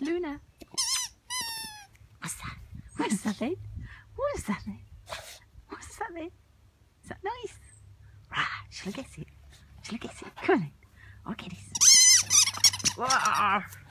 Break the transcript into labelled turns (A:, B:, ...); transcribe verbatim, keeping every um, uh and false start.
A: Luna. What's that? What is that then? What is that then? What's that then? Is that nice? Rah, shall I guess it? Shall I guess it? Come on then. I'll get this. Wah!